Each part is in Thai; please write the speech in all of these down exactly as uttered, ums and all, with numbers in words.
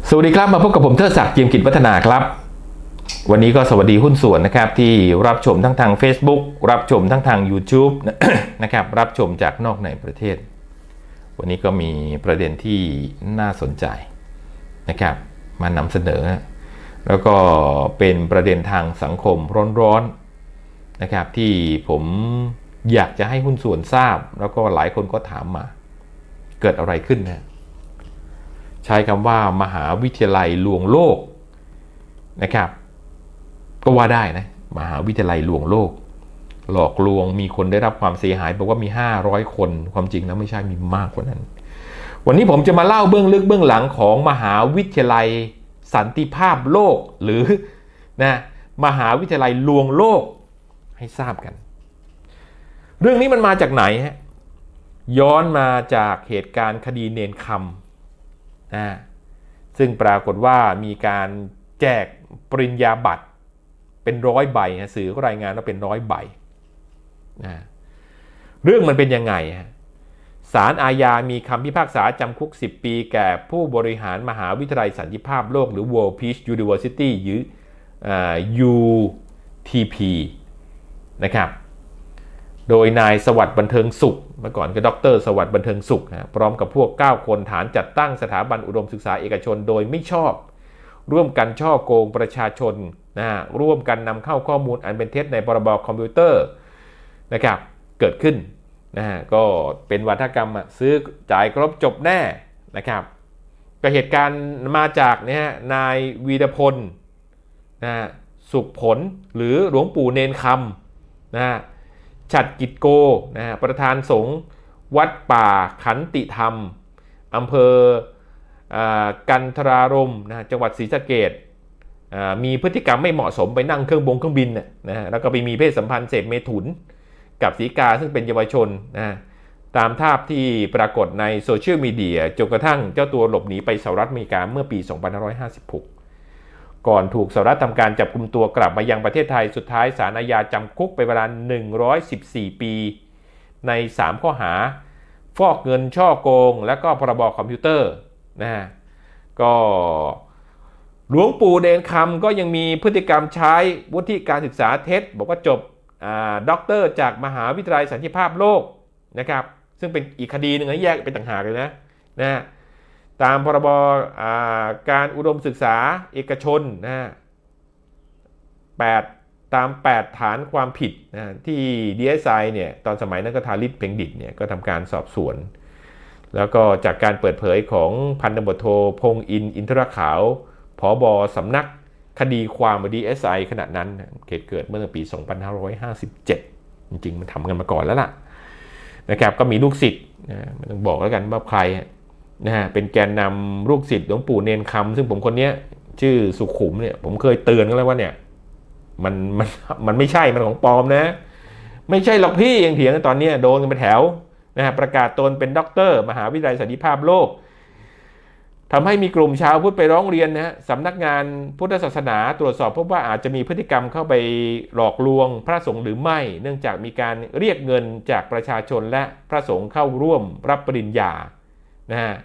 สวัสดีครับมาพบกับผมเทิดศักดิ์เจียมกิจวัฒนาครับวันนี้ก็สวัสดีหุ้นส่วนนะครับที่รับชมทั้งทาง Facebook รับชมทั้งทาง YouTube นะครับรับชมจากนอกในประเทศวันนี้ก็มีประเด็นที่น่าสนใจนะครับมานำเสนอแล้วก็เป็นประเด็นทางสังคมร้อนๆนะครับที่ผมอยากจะให้หุ้นส่วนทราบแล้วก็หลายคนก็ถามมาเกิดอะไรขึ้นนะใช้คำว่ามหาวิทยาลัยลวงโลกนะครับก็ว่าได้นะมหาวิทยาลัยลวงโลกหลอกลวงมีคนได้รับความเสียหายบอกว่ามีห้าร้อยคนความจริงแล้วไม่ใช่มีมากกว่านั้นวันนี้ผมจะมาเล่าเบื้องลึกเบื้องหลังของมหาวิทยาลัยสันติภาพโลกหรือนะมหาวิทยาลัยลวงโลกให้ทราบกันเรื่องนี้มันมาจากไหนฮะย้อนมาจากเหตุการณ์คดีเนนคำนะซึ่งปรากฏว่ามีการแจกปริญญาบัตรเป็นร้อยใบนะสื่อก็รายงานว่าเป็นร้อยใบนะเรื่องมันเป็นยังไงฮะศาลอาญามีคำพิพากษาจำคุกสิบปีแก่ผู้บริหารมหาวิทยาลัยสันติภาพโลกหรือ World Peace University หรือ ยู ที พี นะครับโดยนายสวัสดิ์บันเทิงสุขเมื่อก่อนก็ดร.สวัสดิ์บันเทิงสุขนะพร้อมกับพวกเก้าคนฐานจัดตั้งสถาบันอุดมศึกษาเอกชนโดยไม่ชอบร่วมกันช่อโกงประชาชนนะร่วมกันนำเข้าข้อมูลอันเป็นเท็จในพรบคอมพิวเตอร์นะครับเกิดขึ้นนะก็เป็นวาทกรรมซื้อจ่ายครบจบแน่นะครับก็เหตุการณ์มาจากเนี่ยนายวีรพลนะสุขผลหรือหลวงปู่เนนคำนะฉัตรกิจโกนะประธานสงฆ์วัดป่าขันติธรรมอำเภอกันทรารมนะจังหวัดศรีสะเกษมีพฤติกรรมไม่เหมาะสมไปนั่งเครื่องบงเครื่องบินนะแล้วก็ไปมีเพศสัมพันธ์เสพเมถุนกับศรีกาซึ่งเป็นเยาวชนนะตามภาพที่ปรากฏในโซเชียลมีเดียจนกระทั่งเจ้าตัวหลบหนีไปสหรัฐอเมริกาเมื่อปีสองพันห้าร้อยห้าสิบหกก่อนถูกสหรัฐทำการจับกุมตัวกลับมายังประเทศไทยสุดท้ายศาลอาญาจำคุกไปเวลาหนึ่งร้อยสิบสี่ปีในสามข้อหาฟอกเงินช่อโกงและก็พรบคอมพิวเตอร์นะฮะก็หลวงปู่เนนคำก็ยังมีพฤติกรรมใช้วุฒิการศึกษาเท็จบอกว่าจบด็อกเตอร์จากมหาวิทยาลัยสันติภาพโลกนะครับซึ่งเป็นอีกคดีหนึ่งนะแยกเป็นต่างหากเลยนะนะตามพรบการอุดมศึกษาเอกชนนะแปดตามแปดฐานความผิดนะที่ ดี เอส ไอ เนี่ยตอนสมัยนั้นก็ทาริศเพ็งดิษฐ์เนี่ยก็ทำการสอบสวนแล้วก็จากการเปิดเผยของพันตำรวจโทพงษ์อินทร์อินทรขาวผบ.สำนักคดีความ ดี เอส ไอ ขณะนั้นเหตุเกิดเมื่อปีสองพันห้าร้อยห้าสิบเจ็ดจริงๆมันทำกันมาก่อนแล้วล่ะนะครับก็มีลูกศิษย์นะไม่ต้องบอกแล้วกันว่าใครนะฮะเป็นแกนนำลูกศิษย์หลวงปู่เนนคำซึ่งผมคนนี้ชื่อสุขุมเนี่ยผมเคยเตือนกันแล้วว่าเนี่ยมันมันมันไม่ใช่มันของปลอมนะไม่ใช่หรอกพี่ยังเถียงกันตอนนี้โดนกันเป็นแถวนะฮะประกาศตนเป็นด็อกเตอร์มหาวิทยาลัยสันติภาพโลกทำให้มีกลุ่มชาวพุทธไปร้องเรียนนะฮะสำนักงานพุทธศาสนาตรวจสอบพบว่าอาจจะมีพฤติกรรมเข้าไปหลอกลวงพระสงฆ์หรือไม่เนื่องจากมีการเรียกเงินจากประชาชนและพระสงฆ์เข้าร่วมรับปริญญานะฮะ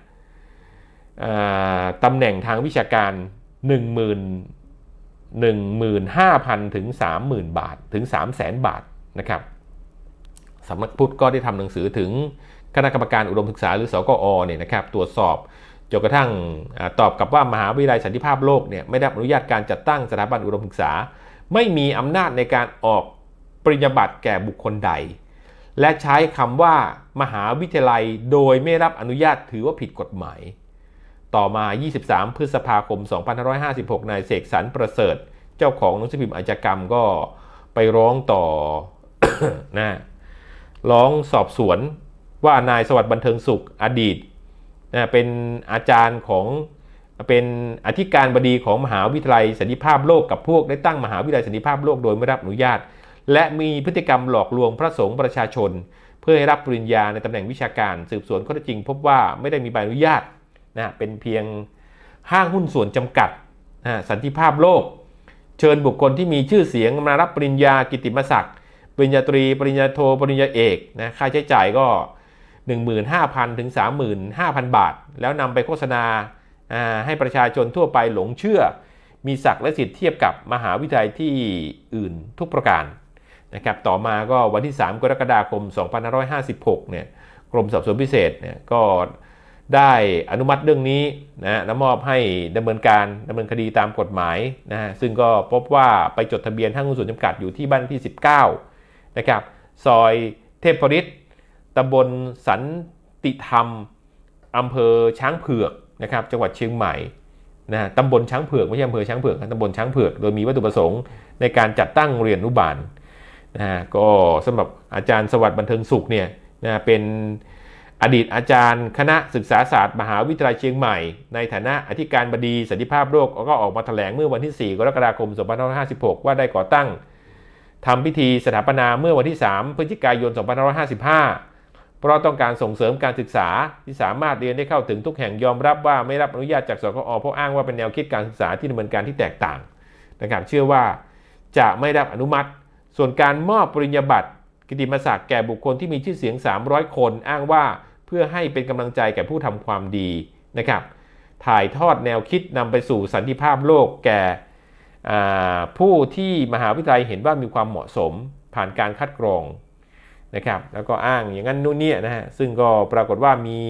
ตำแหน่งทางวิชาการ หนึ่งหมื่น หนึ่งหมื่นห้าพัน ถึง สามหมื่น บาทถึง สามแสน บาทนะครับสำนักพุทธก็ได้ทำหนังสือถึงคณะกรรมการอุดมศึกษาหรือสกอเนี่ยนะครับตรวจสอบจนกระทั่งตอบกับว่ามหาวิทยาลัยสันติภาพโลกเนี่ยไม่ได้รับอนุญาตการจัดตั้งสถาบันอุดมศึกษาไม่มีอำนาจในการออกปริญญาบัตรแก่บุคคลใดและใช้คำว่ามหาวิทยาลัยโดยไม่รับอนุญาตถือว่าผิดกฎหมายต่อมายี่สิบสามพฤษภาคมสองพันห้าร้อยห้าสิบหกนายเสกสรรประเสริฐเจ้าของหนังสือพิมพ์อาชญากรรมก็ไปร้องต่อ นะร้องสอบสวนว่านายสวัสดิ์บันเทิงสุขอดีตนะเป็นอาจารย์ของเป็นอธิการบดีของมหาวิทยาลัยสันติภาพโลกกับพวกได้ตั้งมหาวิทยาลัยสันติภาพโลกโดยไม่รับอนุญาตและมีพฤติกรรมหลอกลวงพระสงฆ์ประชาชนเพื่อให้รับปริญญาในตำแหน่งวิชาการสืบสวนข้อเท็จจริงพบว่าไม่ได้มีใบอนุญาตนะเป็นเพียงห้างหุ้นส่วนจำกัดนะสันติภาพโลกเชิญบุคคลที่มีชื่อเสียงมารับปริญญากิตติมศักดิ์ปริญญาตรีปริญญาโทปริญญาเอกนะค่าใช้จ่ายก็ หนึ่งหมื่นห้าพัน ถึง สามหมื่นห้าพัน บาทแล้วนำไปโฆษณาให้ประชาชนทั่วไปหลงเชื่อมีศักดิ์และสิทธิ์เทียบกับมหาวิทยาลัยที่อื่นทุกประการนะครับต่อมาก็วันที่สามกรกฎาคมสองพันห้าร้อยห้าสิบหกเนี่ยกรมสอบสวนพิเศษเนี่ยก็ได้อนุมัติเรื่องนี้นะและมอบให้ดำเนินการดำเนินคดีตามกฎหมายนะฮะซึ่งก็พบว่าไปจดทะเบียนห้างหุ้นส่วนจำกัดอยู่ที่บ้านที่สิบเก้านะครับซอยเทพฤทธิ์ตำบลสันติธรรมอำเภอช้างเผือกนะครับจังหวัดเชียงใหม่นะตำบลช้างเผือกไม่ใช่อำเภอช้างเผือกตำบลช้างเผือกโดยมีวัตถุประสงค์ในการจัดตั้งโรงเรียนอนุบาลนะฮะก็สำหรับอาจารย์สวัสดิ์บันเทิงสุขเนี่ยนะเป็นอดีตอาจารย์คณะศึกษาศาสตร์มหาวิทยาลัยเชียงใหม่ในฐานะอธิการบดีสันติภาพโลกก็ออกมาแถลงเมื่อวันที่สี่กรกฎาคมสองพันห้าร้อยห้าสิบหกว่าได้ก่อตั้งทำพิธีสถาปนาเมื่อวันที่สามพฤศจิกายนสองพันห้าร้อยห้าสิบห้าเพราะต้องการส่งเสริมการศึกษาที่สามารถเรียนได้เข้าถึงทุกแห่งยอมรับว่าไม่รับอนุญาตจากสคอเพราะอ้างว่าเป็นแนวคิดการศึกษาที่ดำเนินการที่แตกต่างนะครับเชื่อว่าจะไม่รับอนุมัติส่วนการมอบปริญญาบัตรกิตติมศักดิ์แก่บุคคลที่มีชื่อเสียงสามร้อยคนอ้างว่าเพื่อให้เป็นกำลังใจแก่ผู้ทำความดีนะครับถ่ายทอดแนวคิดนำไปสู่สันติภาพโลกแก่ผู้ที่มหาวิทยาลัยเห็นว่ามีความเหมาะสมผ่านการคัดกรองนะครับแล้วก็อ้างอย่างนั้นนู่นนี่นะฮะซึ่งก็ปรากฏว่ามี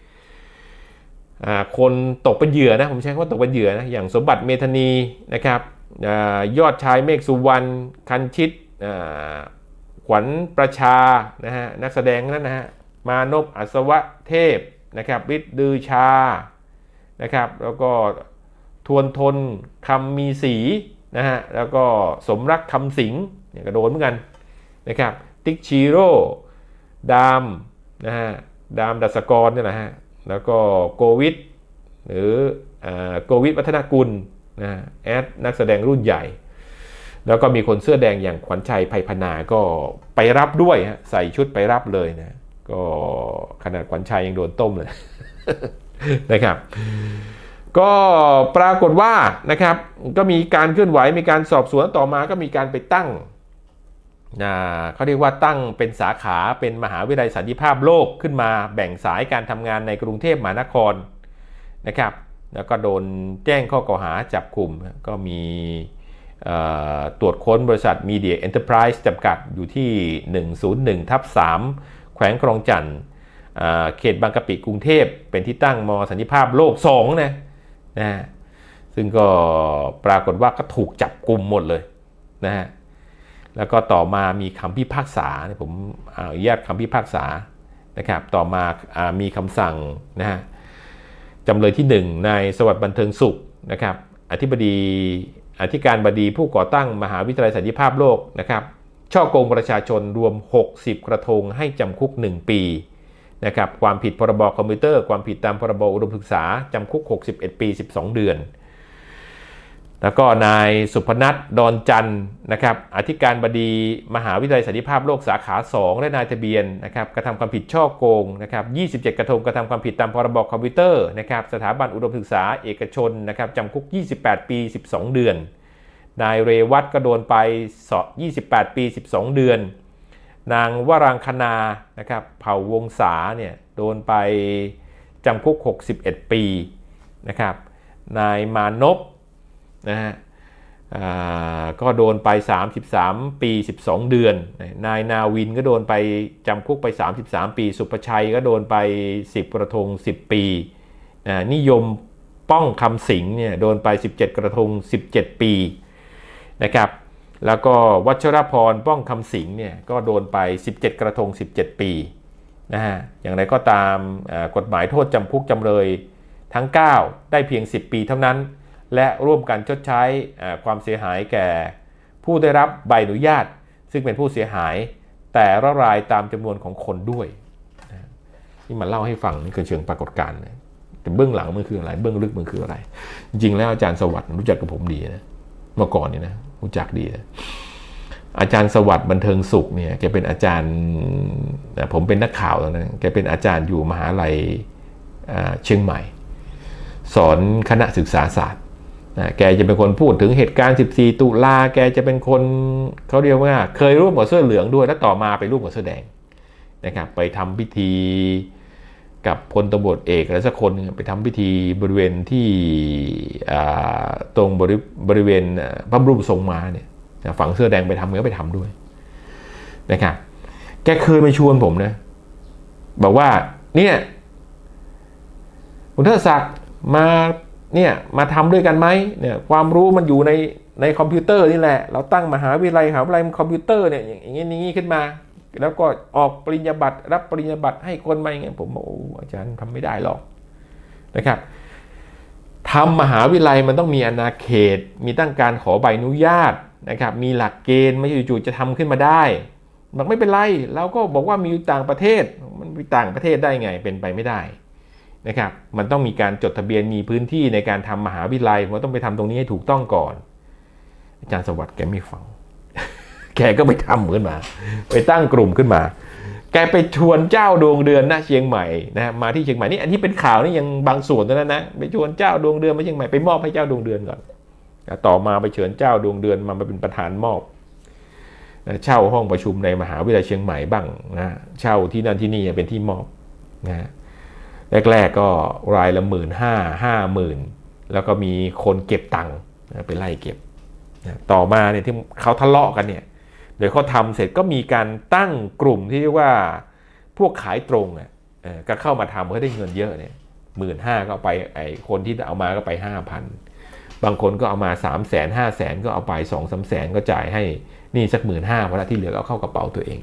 คนตกเป็นเหยื่อนะผมใช้คำว่าตกเป็นเหยื่อนะอย่างสมบัติเมธานีนะครับยอดชายเมฆสุวรรณคันชิตขวัญประชานะฮะนักแสดงนั้นนะฮะมานพอัศวะเทพนะครับฤทธิ์ดือชานะครับแล้วก็ทวนทนคำมีสีนะฮะแล้วก็สมรักคำสิงเนี่ยก็โดนเหมือนกันนะครับติ๊กชีโร่ดามนะฮะดามดัสกรเนี่ยแหละฮะแล้วก็โกวิทหรือโกวิทวัฒนกุลนะแอดนักแสดงรุ่นใหญ่แล้วก็มีคนเสื้อแดงอย่างขวัญชัยไพพนาก็ไปรับด้วยฮะใส่ชุดไปรับเลยนะก็ขนาดขวัญชัยยังโดนต้มเลย นะครับก็ปรากฏว่านะครับก็มีการเคลื่อนไหวมีการสอบสวนต่อมาก็มีการไปตั้งเขาเรียกว่าตั้งเป็นสาขาเป็นมหาวิทยาลัยสันติภาพโลกขึ้นมาแบ่งสายการทำงานในกรุงเทพมหานครนะครับแล้วก็โดนแจ้งข้อกล่าวหาจับกลุ่มก็มีตรวจค้นบริษัท Media Enterprise จำกัดอยู่ที่ หนึ่งศูนย์หนึ่งทับสาม แขวงคลองจันทน์เขตบางกะปิกรุงเทพเป็นที่ตั้งม.สันติภาพโลกสองนะนะซึ่งก็ปรากฏว่าก็ถูกจับกลุ่มหมดเลยนะฮะแล้วก็ต่อมามีคำพิพากษาผมอนุญาตคำพิพากษานะครับต่อมามีคำสั่งนะฮะจำเลยที่หนึ่งนายสวัสดิ์บันเทิงสุขนะครับอธิบดีอธิการบดีผู้ก่อตั้งมหาวิทยาลัยสันติภาพโลกนะครับช่อโกงประชาชนรวมหกสิบกระทงให้จำคุกหนึ่งปีนะครับความผิดพรบคอมพิวเตอร์ความผิดตามพรบอุดมศึกษาจำคุกหกสิบเอ็ดปีสิบสองเดือนแล้วก็นายสุพนัทดอนจันทร์นะครับอธิการบดีมหาวิทยาลัยสันติภาพโลกสาขาสองและนายทะเบียนนะครับกระทำความผิดช่อโกงนะครับยี่สิบเจ็ดกระทงกระทำความผิดตามพรบคอมพิวเตอร์นะครับสถาบันอุดมศึกษาเอกชนนะครับจำคุกยี่สิบแปดปีสิบสองเดือนนายเรวัตก็โดนไปยี่สิบแปดปีสิบสองเดือนนางวรังคณานะครับเผ่าวงศาเนี่ยโดนไปจำคุกหกสิบเอ็ดปีนะครับนายมานพนะฮะก็โดนไปสามสิบสามปีสิบสองเดือนนายนาวินก็โดนไปจำคุกไปสามสิบสามปีสุภชัยก็โดนไปสิบกระทงสิบปีนิยมป้องคำสิงเนี่ยโดนไปสิบเจ็ดกระทงสิบเจ็ดปีนะครับแล้วก็วัชรพรป้องคำสิงเนี่ยก็โดนไปสิบเจ็ดกระทงสิบเจ็ดปีนะฮะอย่างไรก็ตามกฎหมายโทษจำคุกจำเลยทั้งเก้าได้เพียงสิบปีเท่านั้นและร่วมกันชดใช้ความเสียหายแก่ผู้ได้รับใบอนุญาตซึ่งเป็นผู้เสียหายแต่ละรายตามจำนวนของคนด้วยนี่มาเล่าให้ฟังนี่คือเชิงปรากฏการณ์แต่เบื้องหลังมันคืออะไรเบื้องลึกมันคืออะไรจริงๆแล้วอาจารย์สวัสดิ์รู้จักกับผมดีนะเมื่อก่อนนี่นะรู้จักดีนะอาจารย์สวัสดิ์บันเทิงสุขเนี่ยแกเป็นอาจารย์ผมเป็นนักข่าวแล้วนะแกเป็นอาจารย์อยู่มหาลัยเชียงใหม่สอนคณะศึกษาศาสตร์แกจะเป็นคนพูดถึงเหตุการณ์สิบสี่ตุลาแกจะเป็นคนเขาเรียกว่าเคยร่วมกับเสื้อเหลืองด้วยแล้วต่อมาไปร่วมกับเสื้อแดงนะครับไปทำพิธีกับพลตำรวจเอกอะไรสักคนไปทำพิธีบริเวณที่ตรงบริบริเวณพระบรมทรงม้าเนี่ยฝั่งเสื้อแดงไปทำก็ไปทำด้วยนะครับแกเคยมาชวนผมนะบอกว่าเนี่ยคุณเทิดศักดิ์มาเนี่ยมาทำด้วยกันไหมเนี่ยความรู้มันอยู่ในในคอมพิวเตอร์นี่แหละเราตั้งมหาวิทยาลัยมหาวิทยาลัยคอมพิวเตอร์เนี่ยอย่างนี้อย่างนี้ขึ้นมาแล้วก็ออกปริญญาบัตรรับปริญญาบัตรให้คนมาอย่างเงี้ยผมบอกโอ้อาจารย์ทำไม่ได้หรอกนะครับทำมหาวิทยาลัยมันต้องมีอาณาเขตมีตั้งการขอใบอนุญาตนะครับมีหลักเกณฑ์ไม่ใช่จู่ๆจะทำขึ้นมาได้บอกไม่เป็นไรเราก็บอกว่ามีต่างประเทศมันมีต่างประเทศได้ไงเป็นไปไม่ได้นะครับมันต้องมีการจดทะเบียนมีพื้นที่ในการทำมหาวิทยาลัยมันต้องไปทำตรงนี้ให้ถูกต้องก่อนอาจารย์สวัสดิ์แกไม่ฟัง แกก็ไปทำขึ้นมาไปตั้งกลุ่มขึ้นมาแกไปชวนเจ้าดวงเดือนนะเชียงใหม่นะมาที่เชียงใหม่นี่อันที่เป็นข่าวนี่ยังบางส่วนเท่านั้นนะไปชวนเจ้าดวงเดือนมาเชียงใหม่ไปมอบให้เจ้าดวงเดือนก่อนต่อมาไปเชิญเจ้าดวงเดือนมามาเป็นประธานมอบเช่าห้องประชุมในมหาวิทยาลัยเชียงใหม่บ้างนะเช่าที่นั่นที่นี่เป็นที่มอบนะแรกๆก็รายละหมื่นห้าห้าหมื่นแล้วก็มีคนเก็บตังค์ไปไล่เก็บนะต่อมาเนี่ยที่เขาทะเลาะกันเนี่ยโดยเขาทำเสร็จก็มีการตั้งกลุ่มที่เรียกว่าพวกขายตรงอ่ะก็เข้ามาทำเพื่อได้เงินเยอะเนี่ยหมื่นห้าก็ไปไอ้คนที่เอามาก็ไปห้าพันบางคนก็เอามาสามแสนห้าแสนก็เอาไปสองสามแสนก็จ่ายให้นี่สักหมื่นห้าพอละที่เหลือก็เข้ากระเป๋าตัวเอง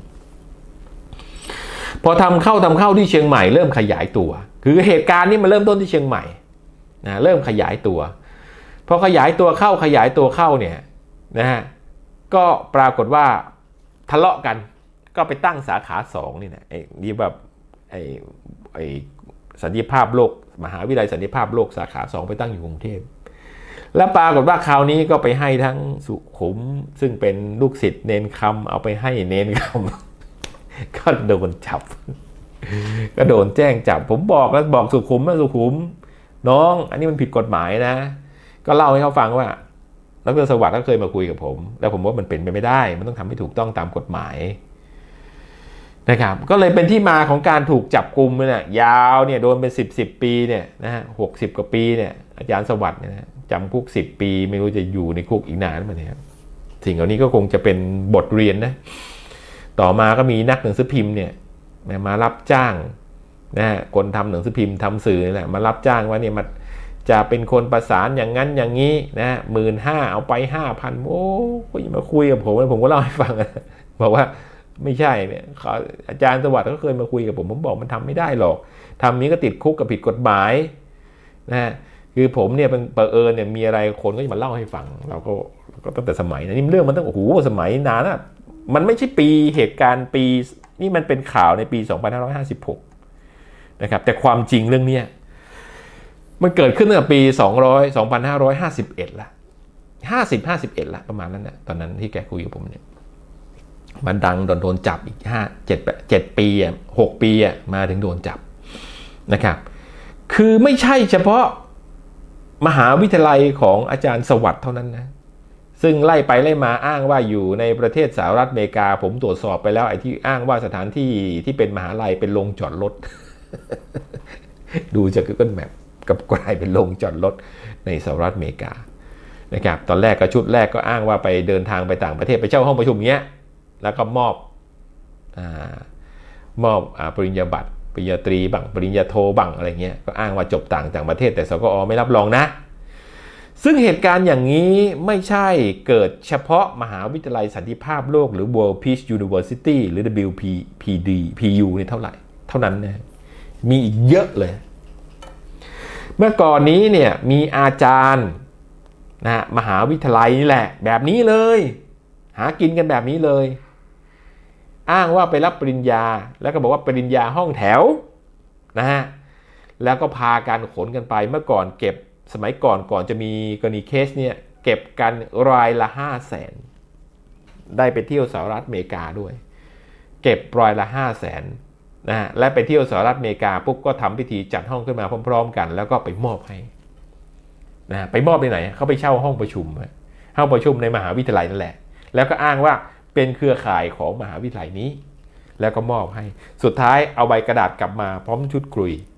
พอทำเข้าทำเข้าที่เชียงใหม่เริ่มขยายตัวคือเหตุการณ์นี้มันเริ่มต้นที่เชียงใหม่นะเริ่มขยายตัวพอขยายตัวเข้าขยายตัวเข้าเนี่ยนะฮะก็ปรากฏว่าทะเลาะกันก็ไปตั้งสาขาสองนี่นะไอ้นี่แบบไอ้ไอ้สันติภาพโลกมหาวิทยาลัยสันติภาพโลกสาขาสองไปตั้งอยู่กรุงเทพแล้วปรากฏว่าคราวนี้ก็ไปให้ทั้งสุขุมซึ่งเป็นลูกศิษย์เนนคำเอาไปให้เนนคำก็โดนจับก็โดนแจ้งจับผมบอกแล้วบอกสุขุมว่าสุขุมน้องอันนี้มันผิดกฎหมายนะก็เล่าให้เขาฟังว่าดร.สวัสดิ์ก็เคยมาคุยกับผมแล้วผมว่ามันเป็นไปไม่ได้มันต้องทำให้ถูกต้องตามกฎหมายนะครับก็เลยเป็นที่มาของการถูกจับกุมเนี่ยยาวเนี่ยโดนเป็นสิบสิบปีเนี่ยนะฮะหกสิบกว่าปีเนี่ยอาจารย์สวัสดิ์เนี่ยจำคุกสิบปีไม่รู้จะอยู่ในคุกอีกนานไหมเนี่ยสิ่งเหล่านี้ก็คงจะเป็นบทเรียนนะต่อมาก็มีนักหนังสือพิมพ์เนี่ยมารับจ้างนะฮะคนทำหนังสือพิมพ์ทำสื่อนี่แหละมารับจ้างว่าเนี่ยมาจะเป็นคนประสานอย่างนั้นอย่างนี้นะหมื่นห้าเอาไปห้าพันโอ้ยมาคุยกับผมผมก็เล่าให้ฟังบอกว่าไม่ใช่เนี่ยอาจารย์สวัสดิ์ก็เคยมาคุยกับผมผมบอกมันทำไม่ได้หรอกทำนี้ก็ติดคุกกับผิดกฎหมายนะฮะคือผมเนี่ยเป็นเผอิญเนี่ยมีอะไรคนก็จะมาเล่าให้ฟังเราก็ก็ตั้งแต่สมัยนะนี่เรื่องมันตั้งโอ้โหสมัยนานนะมันไม่ใช่ปีเหตุการณ์ปีนี่มันเป็นข่าวในปีสองพันห้าร้อยห้าสิบหกนะครับแต่ความจริงเรื่องนี้มันเกิดขึ้นตั้งแต่ปีสองพันห้าร้อยห้าสิบเอ็ดละห้าสิบ ห้าสิบเอ็ดละประมาณนั้นนะตอนนั้นที่แกคุยกับผมเนี่ยมันดังโดนโดนจับอีกห้า เจ็ด เจ็ดปีอ่ะหกปีอ่ะมาถึงโดนจับนะครับคือไม่ใช่เฉพาะมหาวิทยาลัยของอาจารย์สวัสดิ์เท่านั้นนะซึ่งไล่ไปไล่มาอ้างว่าอยู่ในประเทศสหรัฐอเมริกาผมตรวจสอบไปแล้วไอ้ที่อ้างว่าสถานที่ที่เป็นมหาลัยเป็นโรงจอดรถ ดูจาก Google Map กับกลายเป็นโรงจอดรถในสหรัฐอเมริกานะครับตอนแรกก็ชุดแรกก็อ้างว่าไปเดินทางไปต่างประเทศไปเช่าห้องประชุมเงี้ยแล้วก็มอบอ่ามอบอ่าปริญญาบัตรปริญญาตรีบังปริญญาโทบังอะไรเงี้ยก็อ้างว่าจบต่างต่างประเทศแต่สกอไม่รับรองนะซึ่งเหตุการณ์อย่างนี้ไม่ใช่เกิดเฉพาะมหาวิทยาลัยสันติภาพโลกหรือ World Peace University หรือ ดับเบิลยู พี ดี พี ยู นี่เท่าไหร่เท่านั้นนะมีอีกเยอะเลยเมื่อก่อนนี้เนี่ยมีอาจารย์นะมหาวิทยาลัยนี่แหละแบบนี้เลยหากินกันแบบนี้เลยอ้างว่าไปรับปริญญาแล้วก็บอกว่าปริญญาห้องแถวนะฮะแล้วก็พากันขนกันไปเมื่อก่อนเก็บสมัยก่อนก่อนจะมีกรณีเคสเนี่ยเก็บกันรายละห้าแสนได้ไปเที่ยวสหรัฐอเมริกาด้วยเก็บรายละห้าแสนนะฮะและไปเที่ยวสหรัฐอเมริกาปุ๊บก็ทำพิธีจัดห้องขึ้นมาพร้อมๆกันแล้วก็ไปมอบให้นะไปมอบไปไหนเขาไปเช่าห้องประชุมห้องประชุมในมหาวิทยาลัยนั่นแหละแล้วก็อ้างว่าเป็นเครือข่ายของมหาวิทยาลัยนี้แล้วก็มอบให้สุดท้ายเอาใบกระดาษกลับมาพร้อมชุดคุย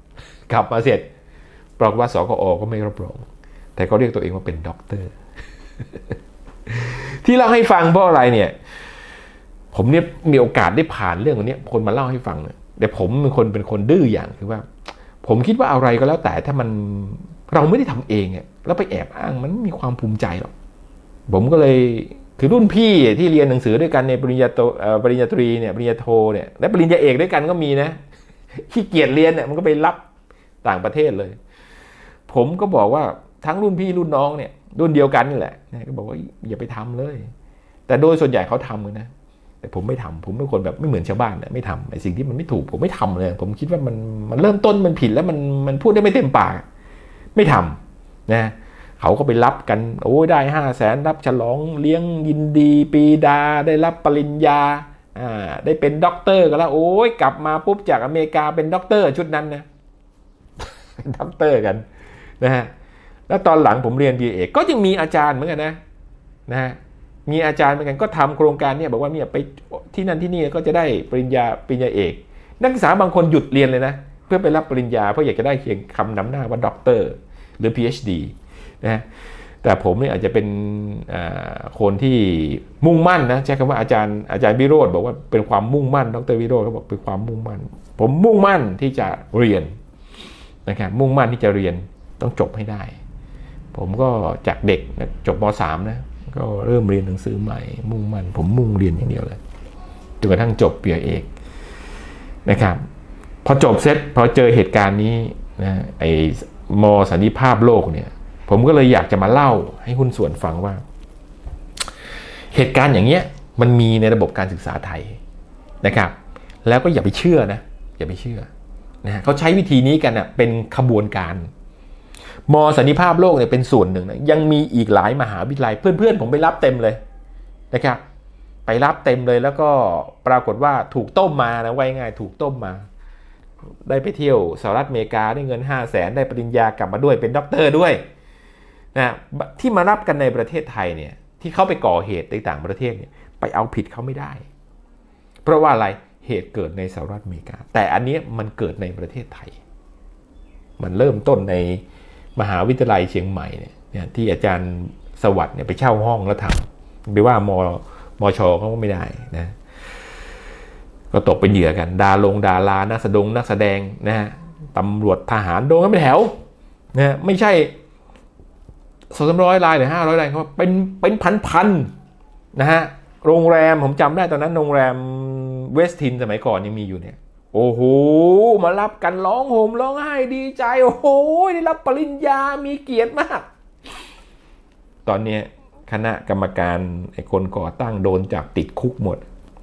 กลับมาเสร็จปรากฏว่าสกอก็ไม่รับรองแต่เขาเรียกตัวเองว่าเป็นด็อกเตอร์ที่เล่าให้ฟังเพราะอะไรเนี่ยผมเนี่ยมีโอกาสได้ผ่านเรื่องนี้คนมาเล่าให้ฟังเนี่ยแต่ผมเป็นคนเป็นคนดื้ออย่างคือว่าผมคิดว่าอะไรก็แล้วแต่ถ้ามันเราไม่ได้ทำเองเนี่ยแล้วไปแอบอ้างมันไม่มีความภูมิใจหรอกผมก็เลยคือรุ่นพี่ที่เรียนหนังสือด้วยกันในปริญญาโทปริญญาตรีเนี่ยปริญญาโทเนี่ยและปริญญาเอกด้วยกันก็มีนะขี้เกียจเรียนเนี่ยมันก็ไปรับต่างประเทศเลยผมก็บอกว่าทั้งรุ่นพี่รุ่นน้องเนี่ยรุ่นเดียวกันนี่แหละก็บอกว่าอย่าไปทำเลยแต่โดยส่วนใหญ่เขาทำกันนะแต่ผมไม่ทำผมเป็นคนแบบไม่เหมือนชาวบ้านนะไม่ทำไอ้สิ่งที่มันไม่ถูกผมไม่ทำเลยผมคิดว่ามันมันเริ่มต้นมันผิดแล้วมันมันพูดได้ไม่เต็มปากไม่ทำนะเขาก็ไปรับกันโอ้ยได้ห้าแสนรับฉลองเลี้ยงยินดีปีดาได้รับปริญญาอ่าได้เป็นด็อกเตอร์กันแล้วโอ้ยกลับมาปุ๊บจากอเมริกาเป็นด็อกเตอร์ชุดนั้นนะเป็นด็อกเตอร์กันนะฮะแล้วตอนหลังผมเรียน บี เอ เอกก็ยังมีอาจารย์เหมือนกันนะนะฮะมีอาจารย์เหมือนกันก็ทำโครงการเนี่ยบอกว่าเนี่ยไปที่นั่นที่นี่ก็จะได้ปริญญาปริญญาเอกนักศึกษาบางคนหยุดเรียนเลยนะเพื่อไปรับปริญญาเพราะอยากจะได้เพียงคำนำหน้าว่าด็อกเตอร์หรือ พี เอช ดี นะแต่ผมเนี่ยอาจจะเป็นคนที่มุ่งมั่นนะใช้คำว่าอาจารย์อาจารย์วิโรจน์บอกว่าเป็นความมุ่งมั่นดรวิโรจน์เขาบอกเป็นความมุ่งมั่นผมมุ่งมั่นที่จะเรียนนะครับมุ่งมั่นที่จะเรียนต้องจบให้ได้ผมก็จากเด็กนะจบม.สาม นะก็เริ่มเรียนหนังสือใหม่มุ่งมั่นผมมุ่งเรียนอย่างเดียวเลยจนกระทั่งจบปริญญาเอกนะครับพอจบเสร็จพอเจอเหตุการณ์นี้นะไอ้ม.สันติภาพโลกเนี่ยผมก็เลยอยากจะมาเล่าให้หุ้นส่วนฟังว่าเหตุการณ์อย่างเงี้ยมันมีในระบบการศึกษาไทยนะครับแล้วก็อย่าไปเชื่อนะอย่าไปเชื่อนะเขาใช้วิธีนี้กันนะเป็นขบวนการม.สันติภาพโลกเนี่ยเป็นส่วนหนึ่งนะยังมีอีกหลายมหาวิทยาลัยเพื่อนๆผมไปรับเต็มเลยนะครับไปรับเต็มเลยแล้วก็ปรากฏว่าถูกต้มมานะไว้ง่ายถูกต้มมาได้ไปเที่ยวสหรัฐอเมริกาได้เงินห้าแสนได้ปริญญากลับมาด้วยเป็นด็อกเตอร์ด้วยนะที่มารับกันในประเทศไทยเนี่ยที่เขาไปก่อเหตุในต่างประเทศเนี่ยไปเอาผิดเขาไม่ได้เพราะว่าอะไรเหตุเกิดในสหรัฐอเมริกาแต่อันนี้มันเกิดในประเทศไทยมันเริ่มต้นในมหาวิทยาลัยเชียงใหม่เนี่ยที่อาจารย์สวัสดิ์เนี่ยไปเช่าห้องแล้วทำไปว่ามมชเขาก็ไม่ได้นะก็ตกเป็นเหยื่อกันดาลงดารานักแสดงนักแสดงนะฮะตำรวจทหารโดนกันเป็นแถวนะไม่ใช่สองสามร้อยรายหรือห้าร้อยรายเขาเป็นเป็นพันๆนะฮะโรงแรมผมจำได้ตอนนั้นโรงแรมเวสทินสมัยก่อนยังมีอยู่เนี่ยโอ้โหมารับกันร้องโหมร้องไห้ดีใจโอ้โหได้รับปริญญามีเกียรติมากตอนนี้คณะกรรมการไอ้คนก่อตั้งโดนจับติดคุกหมด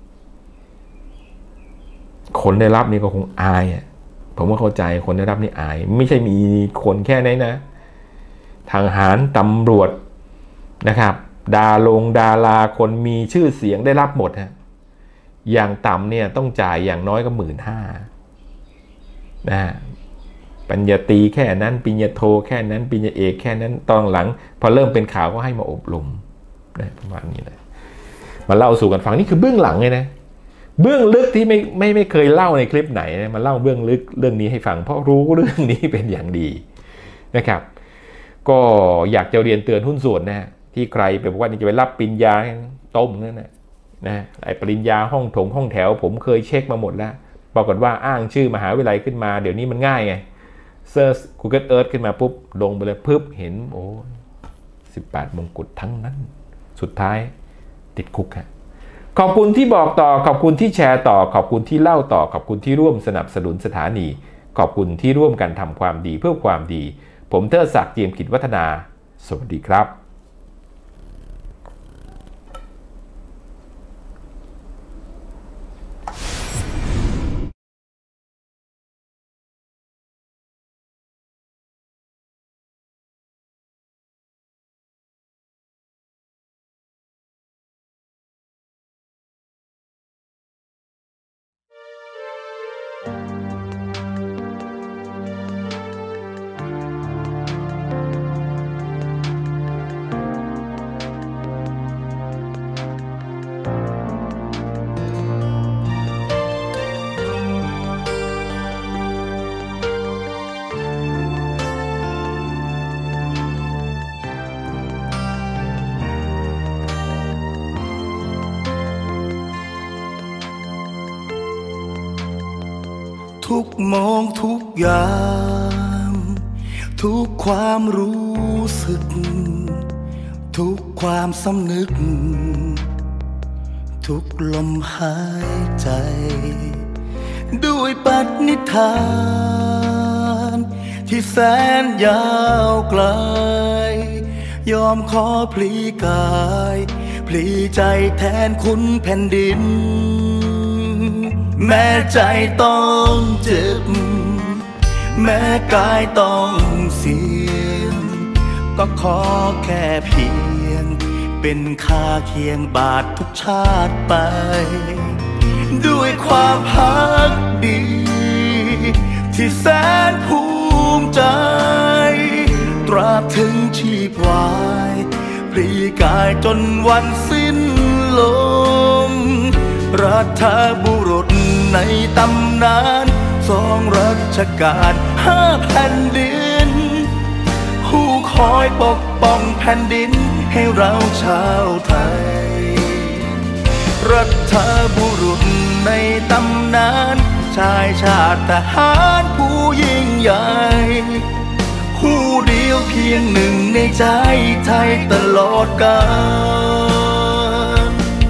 คนได้รับนี่ก็คงอายผมก็เข้าใจคนได้รับนี่อายไม่ใช่มีคนแค่นั้นนะทหารตำรวจนะครับดาลงดาราคนมีชื่อเสียงได้รับหมดฮะอย่างต่ำเนี่ยต้องจ่ายอย่างน้อยก็หมื่นห้านะฮะปริญญาตรีแค่นั้นปริญญาโทแค่นั้นปริญญาเอกแค่นั้นตอนหลังพอเริ่มเป็นข่าวก็ให้มาอบรมนะประมาณนี้เลยมาเล่าสู่กันฟังนี่คือเบื้องหลังเลยนะเบื้องลึกที่ไม่ไม่ไม่เคยเล่าในคลิปไหนนะมาเล่าเบื้องลึกเรื่องนี้ให้ฟังเพราะรู้เรื่องนี้เป็นอย่างดีนะครับก็อยากจะเรียนเตือนหุ้นส่วนนะที่ใครไปบอกว่านี่จะไปรับปริญญาต้มนั่นนะนะไอ้ปริญญาห้องถงห้องแถวผมเคยเช็คมาหมดแล้วปรากฏว่าอ้างชื่อมหาวิทยาลัยขึ้นมาเดี๋ยวนี้มันง่ายไงเซิร์ช Google Earth ขึ้นมาปุ๊บลงไปเลยปึ๊บเห็นโอ้สิบแปดมงกุฎทั้งนั้นสุดท้ายติดคุกฮะขอบคุณที่บอกต่อขอบคุณที่แชร์ต่อขอบคุณที่เล่าต่อขอบคุณที่ร่วมสนับสนุนสถานีขอบคุณที่ร่วมกันทำความดีเพื่อความดีผมเทิดศักดิ์เจียมกิจวัฒนาสวัสดีครับทุกมองทุกอย่างทุกความรู้สึกทุกความสำนึกทุกลมหายใจด้วยปณิธานที่แสนยาวไกลยอมขอพลีกายพลีใจแทนคุณแผ่นดินแม้ใจต้องเจ็บแม้กายต้องเสี่ยงก็ขอแค่เพียงเป็นค่าเคียงบาททุกชาติไปด้วยความพักดีที่แสนภูมิใจตราบถึงชีพวายพลีกายจนวันสิ้นลมรัฐบุรุษในตำนานสองรัชกาลห้าแผ่นดินผู้คอยปกป้องแผ่นดินให้เราชาวไทยรัฐบุรุษในตำนานชายชาติทหารผู้ยิ่งใหญ่ผู้เดียวเพียงหนึ่งในใจไทยตลอดกาล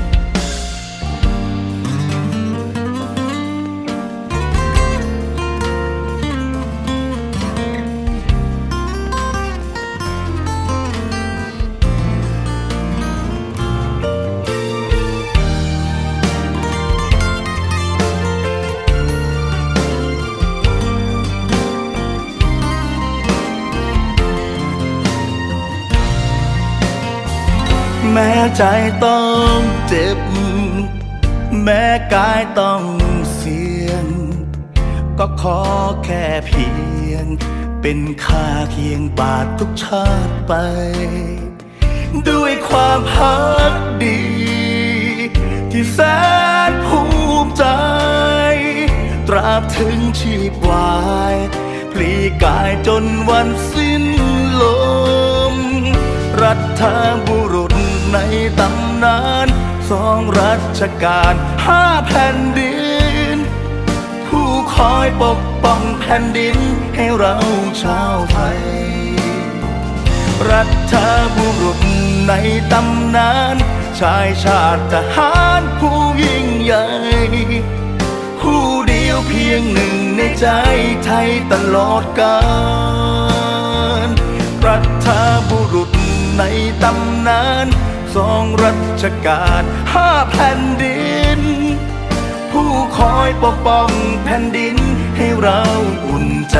แม้ใจต้องเจ็บแม้กายต้องเสี่ยงก็ขอแค่เพียงเป็นค่าเคียงบาททุกชาติไปด้วยความพักดีที่แสนภูมิใจตราบถึงชีพวายพลีกายจนวันสิ้นลมรัฐบุรุษในตำนานสองรัชกาลห้าแผ่นดินผู้คอยปกป้องแผ่นดินให้เราชาวไทยรัฐบุรุษในตำนานชายชาติทหารผู้ยิ่งใหญ่ผู้เดียวเพียงหนึ่งในใจไทยตลอดกาลรัฐบุรุษในตำนานสองรัชกาลห้าแผ่นดินผู้คอยปกป้องแผ่นดินให้เราอุ่นใจ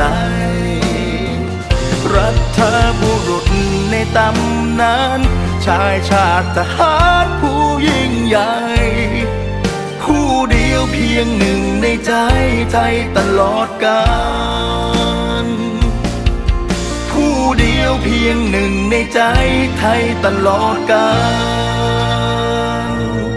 รัฐบุรุษในตำนานชายชาติทหารผู้ยิ่งใหญ่ผู้เดียวเพียงหนึ่งในใจไทยตลอดกาลผู้เดียวเพียงหนึ่งในใจไทยตลอดกาล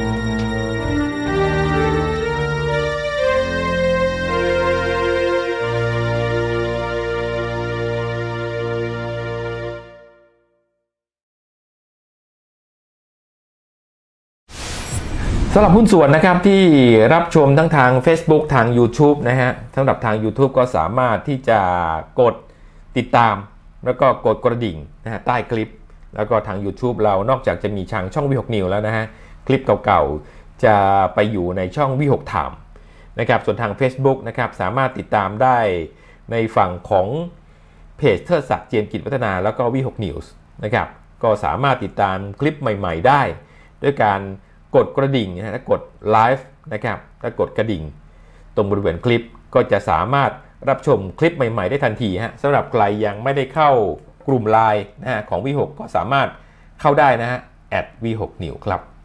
สำหรับหุ้นส่วนนะครับที่รับชมทั้งทาง Facebook ทาง YouTube นะฮะสำหรับทาง YouTube ก็สามารถที่จะกดติดตามแล้วก็กดกระดิ่งนะฮะใต้คลิปแล้วก็ทาง YouTube เรานอกจากจะมีทางช่องวิหกนิวแล้วนะฮะคลิปเก่าๆจะไปอยู่ในช่องวิหกไทม์นะครับส่วนทาง Facebook นะครับสามารถติดตามได้ในฝั่งของเพจเทิดศักดิ์เจียมกิจวัฒนาแล้วก็วิหกนิวส์นะครับก็สามารถติดตามคลิปใหม่ๆได้ด้วยการกดกระดิ่งนะฮะกดไลฟ์นะครับถ้ากดกระดิ่งตรงบริเวณคลิปก็จะสามารถรับชมคลิปใหม่ๆได้ทันทีฮะสำหรับใครยังไม่ได้เข้ากลุ่มไลน์นะฮะของวิหกก็สามารถเข้าได้นะฮะแอดวิหกนิวครับ